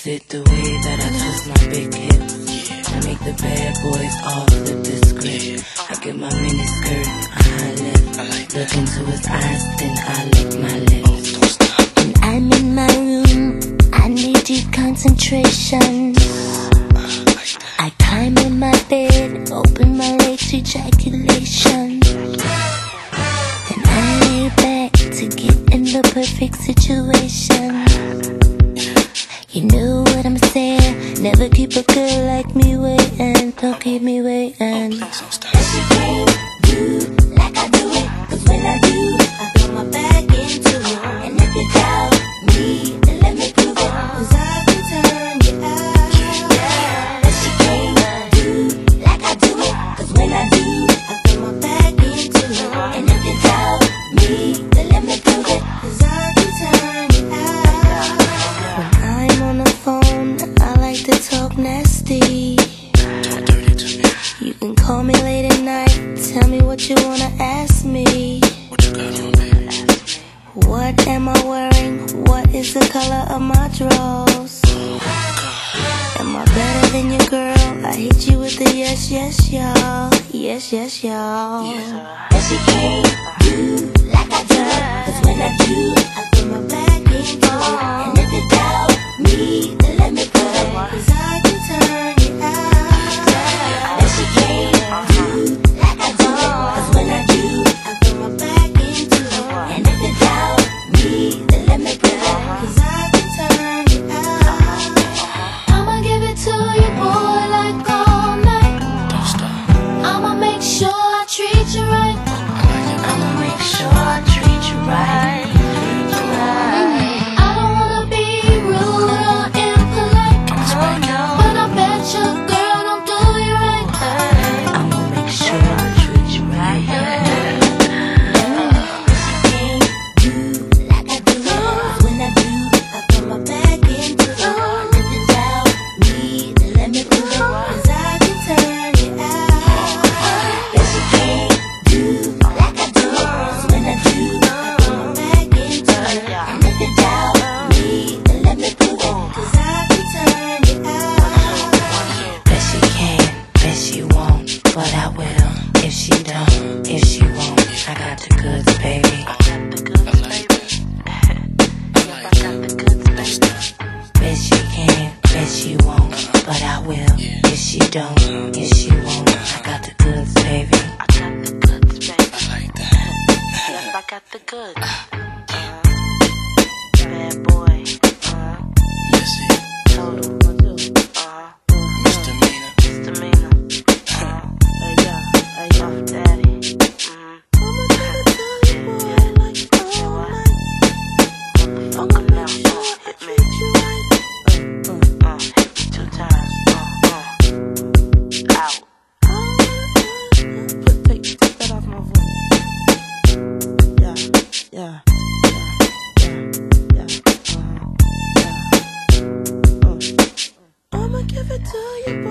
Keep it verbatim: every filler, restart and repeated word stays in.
Is it the way that I twist my big hips? I make the bad boys all flip the script. I get my mini skirt, a high lip. Look into his eyes, then I lick my lips. When I'm in my room, I need deep concentration. I climb in my bed, open my legs, ejaculation. And I lay back to get in the perfect situation. You know what I'm saying? Never keep a girl like me waiting. Don't keep me waiting. Cause she can't do like I do it. Cause when I do, I throw my back into it. And if you doubt me, then let me prove it. Cause I can turn you out. Cause she can't do like I do it. Cause when I do, I throw my back into it. And if you doubt me, then let me prove it. Cause I can turn you out. When I'm on the phone, I like to talk nasty. Talk dirty to me. You can call me late at night, tell me what you wanna ask me. What you got on, baby? What am I wearing? What is the color of my drawers? Am I better than your girl? I hit you with the yes, yes, y'all. Yes, yes, y'all. Cause she can't do like I do it. Cause when I do, I throw my back into it. And if you doubt me, then let me prove it. Cause I can turn you out. Cause she can't do like I do it. Cause when I do, I throw my back into it. And if you doubt me, then let me prove it. Cause I can turn you out. I'ma give it to you, boy, like all night. Don't stop. I'ma make sure I treat you right. I'ma make sure I treat you right. I don't wanna be rude or impolite, but I bet your girl don't do you right. I'ma make sure I treat you right. Can't do like I do it. Cause when I do, I throw my back into it. And if you doubt me, then let me prove it. Cause I can turn you out. Cause she can't do like I do it. Cause when I do, I throw my back into it. And if you doubt me, then let me prove it. Cause I can turn you out. Bet she can, bet she won't, but I will. If she don't, if she won't, I got the goods, baby. I like that. I like that. Don't stop. Bet she can, bet she won't, but I will. If she don't, if she won't, I got the goods, baby. I got the goods, baby. I like that. Yep, I got the goods. Uh, bad boy. Uh, Missy, total. Uh, misdemeanor. misdemeanor. Uh, hey, yeah, hey, Puff Daddy. Mm-hmm. Yeah, yeah, what? Motherfucker now, uh, hit me. Uh, uh, hit me two times. Uh, uh, out. Put, take, take that off my voice. Yeah, yeah, yeah, yeah, yeah, uh-huh, yeah. Uh. I'ma give it to you.